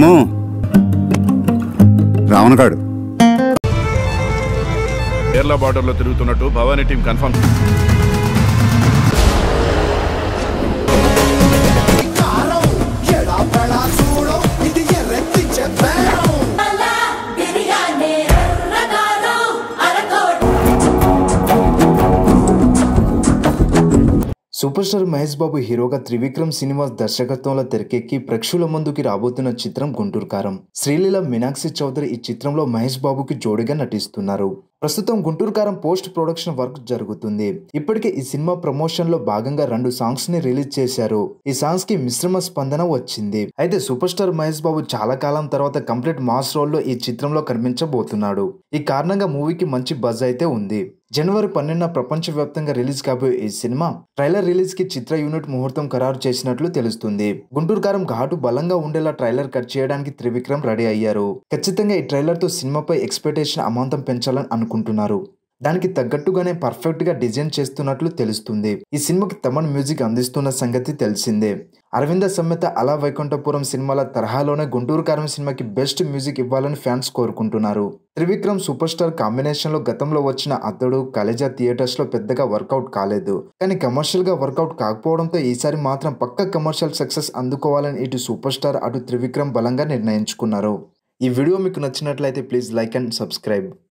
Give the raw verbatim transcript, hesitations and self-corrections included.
అమ్మో రావణగాడు కేరళ బార్డర్ లో తిరుగుతున్నట్టు Bhavani team confirm. Super star Mahesh Babu హీరోగా త్రివిక్రమ్ శ్రీనివాస్ దర్శకత్వంలో తెరకెక్కి ప్రేక్షకుల ముందుకి రాబోతున్న చిత్రం గుంటూరు కారం. శ్రీలీల, మీనాక్షి చౌదరి ఈ చిత్రంలో మహేష్ బాబుకి జోడిగా నటిస్తున్నారు. ప్రస్తుతం గుంటూరు కారం పోస్ట్ ప్రొడక్షన్ వర్క్ జరుగుతుంది. ఇప్పటికే ఈ సినిమా ప్రమోషన్ లో భాగంగా రెండు సాంగ్స్ ని రిలీజ్ చేశారు. ఈ సాంగ్స్ కి మిశ్రమ స్పందన వచ్చింది. అయితే సూపర్ స్టార్ మహేష్ బాబు చాలా కాలం తర్వాత కంప్లీట్ మాస్ రోల్ లో ఈ చిత్రంలో కనిపించబోతున్నాడు. ఈ కారణంగా మూవీకి మంచి బజ్ అయితే ఉంది. జనవరి పన్నెండున ప్రపంచ వ్యాప్తంగా రిలీజ్ కాబోయే ఈ సినిమా ట్రైలర్ రిలీజ్ కి చిత్ర యూనిట్ ముహూర్తం ఖరారు చేసినట్లు తెలుస్తుంది. గుంటూరు కారం ఘాటు బలంగా ఉండేలా ట్రైలర్ కట్ చేయడానికి త్రివిక్రమ్ రెడీ అయ్యారు. ఖచ్చితంగా ఈ ట్రైలర్ తో సినిమాపై ఎక్స్పెక్టేషన్ అమాంతం పెంచాలని అనుకుంటున్నారు. దానికి తగ్గట్టుగానే పర్ఫెక్ట్ గా డిజైన్ చేస్తున్నట్లు తెలుస్తుంది. ఈ సినిమాకి తమన్ మ్యూజిక్ అందిస్తున్న సంగతి తెలిసిందే. అరవింద సమేత అలా వైకుంఠపురం సినిమాల తరహాలోనే గుంటూరు కారం సినిమాకి బెస్ట్ మ్యూజిక్ ఇవ్వాలని ఫ్యాన్స్ కోరుకుంటున్నారు. త్రివిక్రమ్ సూపర్ స్టార్ కాంబినేషన్ లో గతంలో వచ్చిన అతడు, కలేజా థియేటర్స్ లో పెద్దగా వర్కౌట్ కాలేదు. కానీ కమర్షియల్ గా వర్కౌట్ కాకపోవడంతో ఈసారి మాత్రం పక్క కమర్షియల్ సక్సెస్ అందుకోవాలని ఇటు సూపర్ స్టార్ అటు త్రివిక్రమ్ బలంగా నిర్ణయించుకున్నారు. ఈ వీడియో మీకు నచ్చినట్లయితే ప్లీజ్ లైక్ అండ్ సబ్స్క్రైబ్.